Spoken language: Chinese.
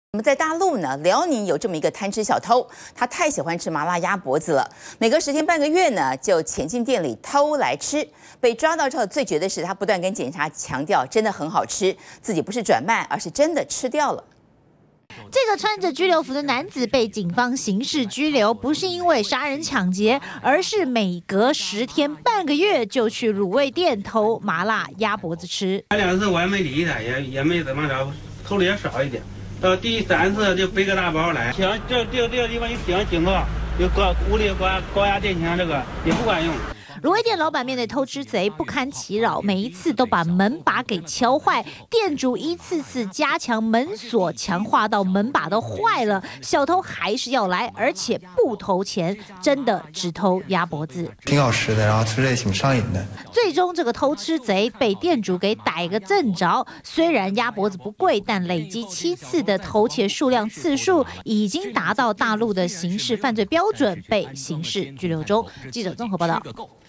我们在大陆呢，辽宁有这么一个贪吃小偷，他太喜欢吃麻辣鸭脖子了，每隔10天半个月呢，就潜进店里偷来吃。被抓到之后，最绝的是他不断跟警察强调，真的很好吃，自己不是转卖，而是真的吃掉了。 这个穿着拘留服的男子被警方刑事拘留，不是因为杀人抢劫，而是每隔10天半个月就去卤味店偷麻辣鸭脖子吃。 他2次我也没理他，也没怎么着，偷的也少一点。到第3次就背个大包来，这个地方一警告，就屋里高压电枪，这个也不管用。 卤味店老板面对偷吃贼不堪其扰，每一次都把门把给敲坏，店主一次次加强门锁，强化到门把都坏了，小偷还是要来，而且不投钱，真的只偷鸭脖子。 挺好吃的，然后吃着也挺上瘾的。 最终，这个偷吃贼被店主给逮个正着。虽然鸭脖子不贵，但累积7次的偷窃数量次数已经达到大陆的刑事犯罪标准，被刑事拘留中。记者综合报道。